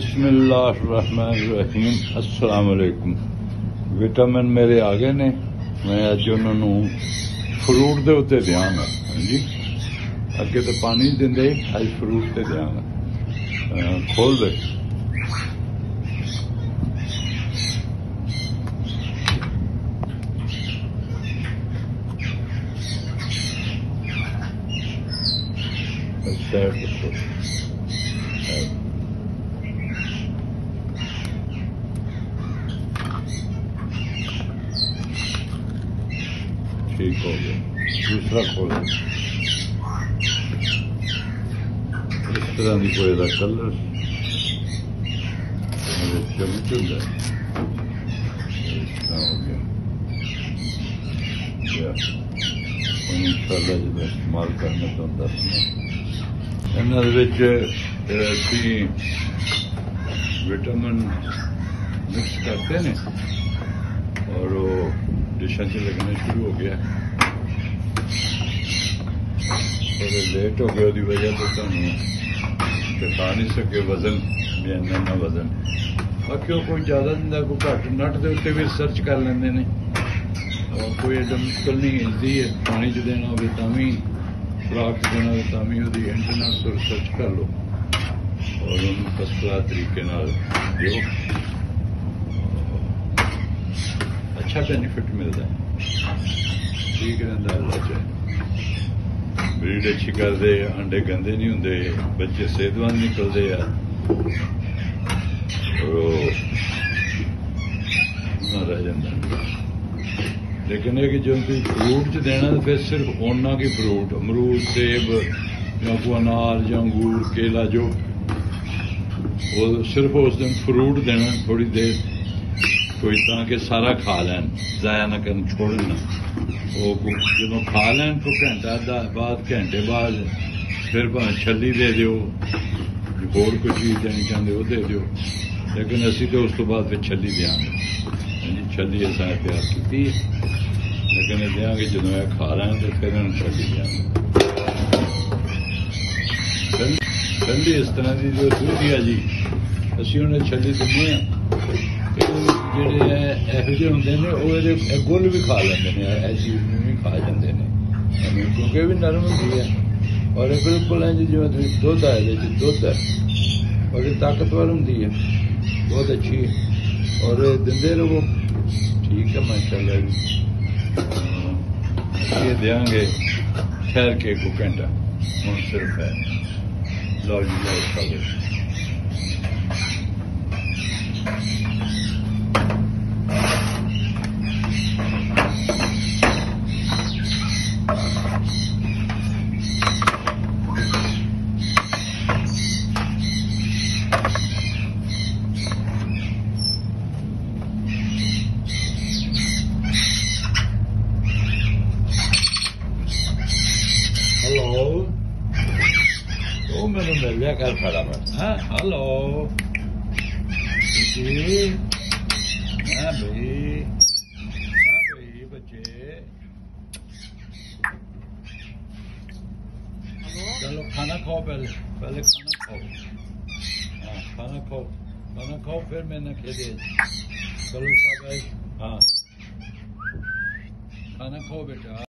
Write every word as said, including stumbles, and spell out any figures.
बिस्मिल्लाहिर्रहमानिर्रहीम अस्सलाम वालेकुम। विटामिन मेरे आ गए ने, मैं अज उन्होंने फ्रूट के उत्ते देंगा। हाँ जी, अगे तो पानी देंदे, अज फ्रूट से देंगा। खोल दे। अच्छा ठीक हो गया। दूसरा खोल इस तरह की कोई कलर चमचुल है, इस तरह हो गया। इंशाल्लाह जो इस्तेमाल करना तो दसना। इन्होंने विटामिन मिक्स करते हैं और वो डिशा से लगना शुरू हो गया। और लेट हो गया उसकी वजह तो तुम दिखा नहीं सके वजन भी इन्ना वजन। बाकी वो कोई ज्यादा दिंदा कोई घट नट के उत्ते भी रिसर्च कर लेंगे ने, और कोई एडा मुश्किल नहीं हिलती है। पानी च देना हो भी खुराक देना हो भी इंटरनेट से रिसर्च कर लो और उन्होंने फर्स्ट क्लास तरीके दो। अच्छा बेनिफिट मिलता है, ठीक रहता अल्लाह चाहे। ब्रीड अच्छी करते, अंडे गंदे नहीं होंगे, बच्चे सेहतमंद निकलते हैं और रह जाता। लेकिन है कि जो फ्रूट च देना तो फिर सिर्फ ओना की फ्रूट, अमरूद, सेब या कोई अनार या अंगूर, केला, जो वो सिर्फ उस दिन फ्रूट देना थोड़ी देर, कोई ताकि सारा खा लैन, जाया ना कर छोड़ना। वो जो खा लैन तो घंटा बाद घंटे बाद फिर भावें छली दे दो, होर कोई चीज देनी चाहते वो दे दो। लेकिन असी तो उस तो बाद फिर छली देंगे। जी छली असा तैयार की, लेकिन देंगे जो खा रहे हैं तो फिर इन्होंने छली देंगे। ठंडी इस तरह की जो दूधी है जी, असी उन्हें छली दिंदे हैं। ਜਿਹੜੇ ਇਹੋ ਜਿਹੇ ਹੁੰਦੇ ਨੇ ਉਹ ਇਹਦੇ ਗੁੱਲ ਵੀ ਖਾ ਲੈਂਦੇ ਨੇ, ਐਸੀ ਵੀ ਖਾ ਜਾਂਦੇ ਨੇ ਕਿਉਂਕਿ ਇਹ ਵੀ ਨਰਮ ਹੁੰਦੀ ਹੈ। ਔਰ ਇਹ ਬਿਲਕੁਲ ਇੰਝ ਜਿਵੇਂ ਤੁਸੀਂ ਦੁੱਧ ਹੈ, ਇਹਦੇ 'ਚ ਦੁੱਧ ਹੈ ਔਰ ਇਹ ਤਾਕਤਵਰ ਹੁੰਦੀ ਹੈ, ਬਹੁਤ ਅੱਛੀ ਹੈ। ਔਰ ਦਿੰਦੇ ਰਹੋ, ਠੀਕ ਹੈ ਮਾਸ਼ਾਅੱਲਾ ਜੀ। ਇਹ ਦੇਵਾਂਗੇ ਠਹਿਰ ਕੇ ਇੱਕ ਘੰਟਾ, ਹੁਣ ਸਿਰਫ ਹੈ। ਲਓ ਜੀ ਲਓ ਖਾਓ। हेलो, तो मैंने मिल लिया कर खड़ा मैं। हाँ हेलो जी, हाँ भाई, हाँ भाई बच्चे, चलो खाना खाओ, पहले पहले खाना खाओ। हाँ खाना खाओ, खाना खाओ फिर मैंने खेले। चलो भाई, हाँ खाना खाओ बेटा।